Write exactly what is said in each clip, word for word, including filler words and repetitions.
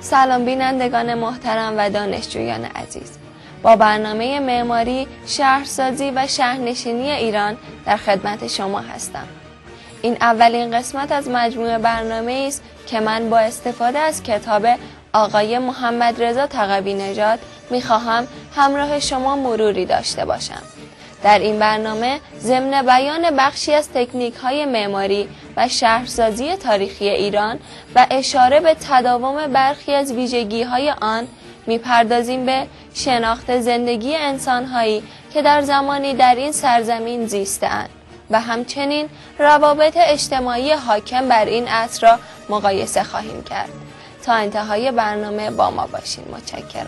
سلام بینندگان محترم و دانشجویان عزیز. با برنامه معماری، شهرسازی و شهرنشینی ایران در خدمت شما هستم. این اولین قسمت از مجموعه برنامه است که من با استفاده از کتاب آقای محمدرضا تقوی نژاد می‌خواهم همراه شما مروری داشته باشم. در این برنامه ضمن بیان بخشی از تکنیک‌های معماری و شهرسازی تاریخی ایران و اشاره به تداوم برخی از ویژگی‌های آن می‌پردازیم به شناخت زندگی انسان‌هایی که در زمانی در این سرزمین زیسته‌اند و همچنین روابط اجتماعی حاکم بر این عصر را مقایسه خواهیم کرد. تا انتهای برنامه با ما باشین. متشکرم.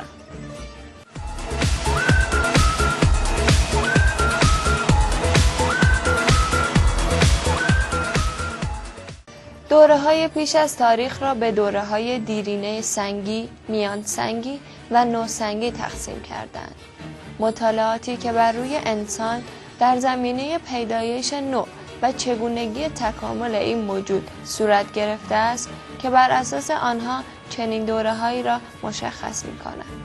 دوره‌های پیش از تاریخ را به دوره‌های دیرینه سنگی، میان سنگی و نوسنگی تقسیم کردند. مطالعاتی که بر روی انسان در زمینه پیدایش نوع و چگونگی تکامل این موجود صورت گرفته است که بر اساس آنها چنین دوره‌هایی را مشخص می‌کنند.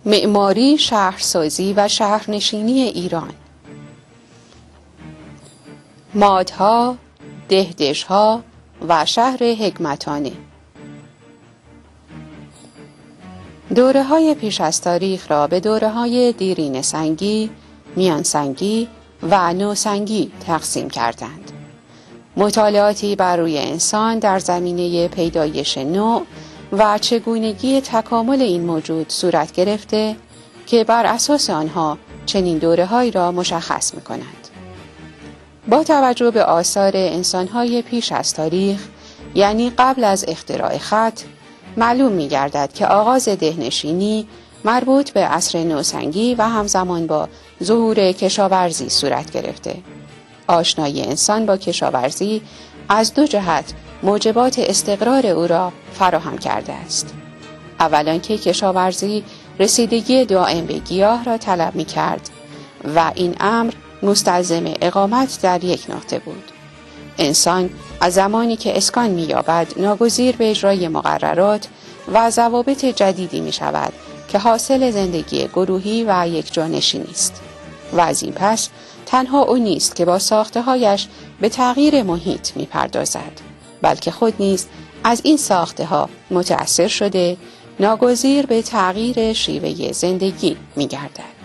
معماری، شهرسازی و شهرنشینی ایران. مادها، دهدشها و شهر حکمتانه. دوره های پیش از تاریخ را به دوره های دیرینه سنگی، میان سنگی و نوسنگی تقسیم کردند. مطالعاتی بر روی انسان در زمینه پیدایش نوع و چگونگی تکامل این موجود صورت گرفته که بر اساس آنها چنین دوره‌هایی را مشخص می‌کنند. با توجه به آثار انسان‌های پیش از تاریخ، یعنی قبل از اختراع خط، معلوم می‌گردد که آغاز دهنشینی مربوط به عصر نوسنگی و همزمان با ظهور کشاورزی صورت گرفته. آشنایی انسان با کشاورزی از دو جهت موجبات استقرار او را فراهم کرده است. اولا که کشاورزی رسیدگی دائم به گیاه را طلب می کرد و این امر مستلزم اقامت در یک نقطه بود. انسان از زمانی که اسکان می یابد ناگزیر به اجرای مقررات و ضوابط جدیدی می شود که حاصل زندگی گروهی و یک جانشینی است. و از این پس تنها او نیست که با ساخته‌هایش به تغییر محیط می پردازد، بلکه خود نیز از این ساخته ها متأثر شده ناگزیر به تغییر شیوه زندگی می گردد.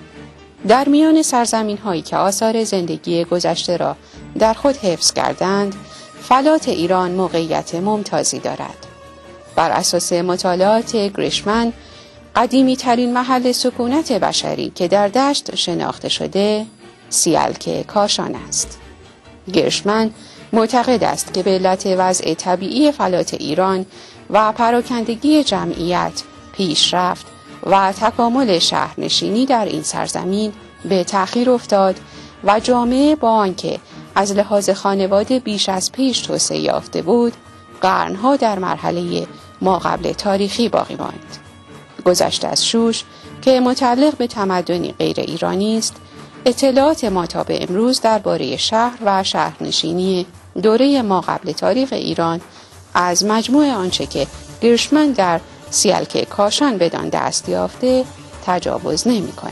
در میان سرزمین هایی که آثار زندگی گذشته را در خود حفظ کردند، فلات ایران موقعیت ممتازی دارد. بر اساس مطالعات گریشمن، قدیمی ترین محل سکونت بشری که در دشت شناخته شده، سیالک کاشان است. گریشمن معتقد است که به علت وضع طبیعی فلات ایران و پراکندگی جمعیت، پیشرفت و تکامل شهرنشینی در این سرزمین به تأخیر افتاد و جامعه با آنکه از لحاظ خانواده بیش از پیش توسعه یافته بود، قرنها در مرحله ماقبل تاریخی باقی ماند. گذشته از شوش که متعلق به تمدنی غیر ایرانی است، اطلاعات ما تا به امروز درباره شهر و شهرنشینی دوره ماقبل تاریخ ایران از مجموع آنچه که گریشمن در سیالک کاشان بدان دست یافته تجاوز نمی کند.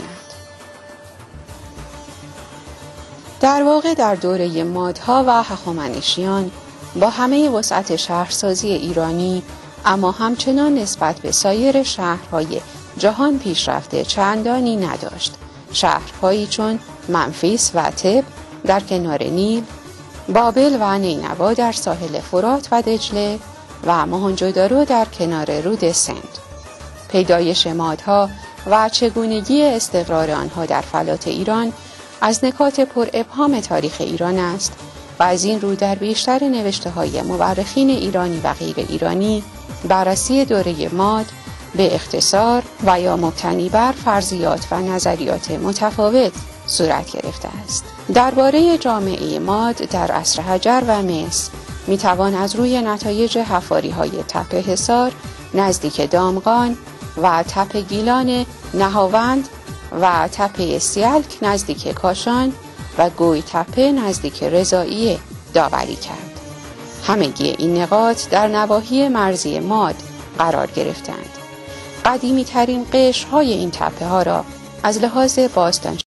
در واقع در دوره مادها و هخامنشیان با همه وسعت شهرسازی ایرانی، اما همچنان نسبت به سایر شهرهای جهان پیشرفته چندانی نداشت. شهرهایی چون منفیس و تب در کنار نیل، بابل و نینوا در ساحل فرات و دجله و موهنجودارو در کنار رود سند. پیدایش مادها و چگونگی استقرار آنها در فلات ایران از نکات پر ابهام تاریخ ایران است و از این رو در بیشتر نوشته های مورخین ایرانی و غیر ایرانی بررسی دوره ماد به اختصار و یا مبتنی بر فرضیات و نظریات متفاوت صورت گرفته است. درباره جامعه ماد در عصر حجر و مصر می توان از روی نتایج حفاری های تپه حصار نزدیک دامغان و تپه گیلان نهاوند و تپه سیالک نزدیک کاشان و گوی تپه نزدیک رضائیه داوری کرد. همگی این نقاط در نواحی مرزی ماد قرار گرفتند. قدیمی ترین قشرهای این تپه ها را از لحاظ باستان